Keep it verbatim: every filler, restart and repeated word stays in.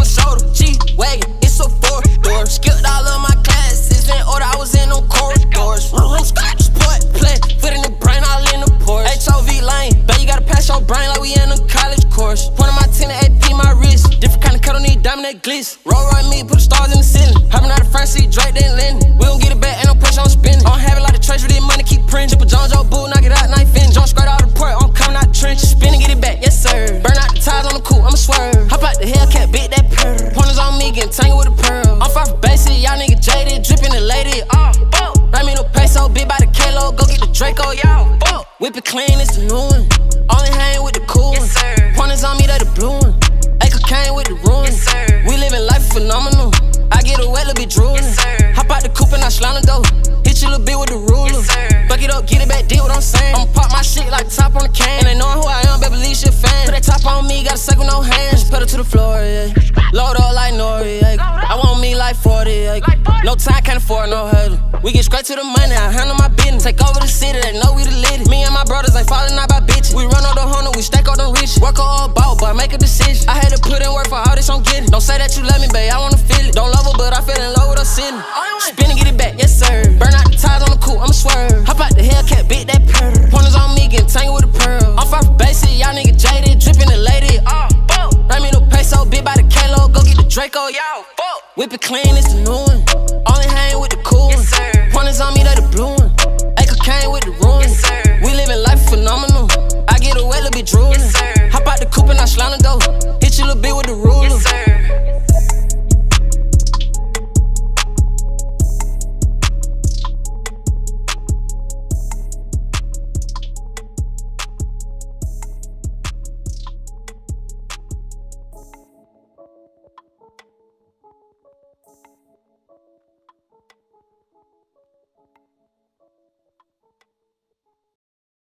my shoulder. G-Wagon, it's a four-door. Skipped all of my classes in order, I was in them corridors. Scotch, put, play, foot in the brain, all in the Porsche. H O V lane, bet you gotta pass your brain like we in a college course. One of my ten A P, my wrist. Different kind of cut, don't need diamond that glitz. Roll right me, put the stars in the ceiling. Hopping out the front seat, Drake, then Lennon. We gon' get it back, ain't no pressure on spinning. I don't have it like the treasury, this money keep printing. Triple Jones, your boo, knock it out, knife in. Jump straight out the port, I'm coming out the trench. Spin and get it back, yes sir. Burn out the tires on the coupe, I'ma swerve. Hop out the Hellcat, bit that purr. Pointers on me, getting tangled with a pearl. I'm far from basic, y'all nigga jaded, dripping the lady. Oh, fuck. Ride me no peso, big by the Kalo, go get the Draco, y'all. Fuck. Whip it clean, it's the new one. Only hang with the cool one. Yes, sir. Pointers on me, they the blue one. A cocaine with the ruin. Yes, sir. We living life phenomenal. I get a wet, little bit drooling. Yes, sir. Hop out the coupe and I slam the door. Hit you a little bit with the ruler. Yes, sir. Fuck it up, get it back, did what I'm saying. I'ma pop my shit like the top on the can. And they knowin' who I am, baby, believe she a fan. Put that top on me, got a sack with no hands. Pedal to the floor, yeah. Load up like Nori, yeah. I want me like forty, yeah. No time, can't afford no hurdle. We get straight to the money, I handle my business. Take over the city, they know we the litty. Me and my brothers ain't falling out by bitches. We run on the hundred, we stack on the rich. Work all about, but make a decision. I had to put in work for all this, I'm getting. Don't say that you love me, babe, I wanna feel it. Don't love her, but I fell in love with her city. Spin and get it back, yes sir. Burn out the tires on the coupe, I'ma swerve. Hop out the Hellcat, bit that purr. Pointers on me, getting tangled with a pearl. I'm far from basic, y'all nigga jaded, dripping the lady. Oh, fuck. Ride me no peso, bit by the Kalo, go get the Draco, y'all. Fuck. Whip it clean, it's the new one. Only hang with the cool one. Yes, sir. Pointers on me, they the blue one. A cocaine with the ruin. Yes, sir. We living life phenomenal. I get a wet, little bit drooling. Yes, sir. Hop out the coupe and I slam the door.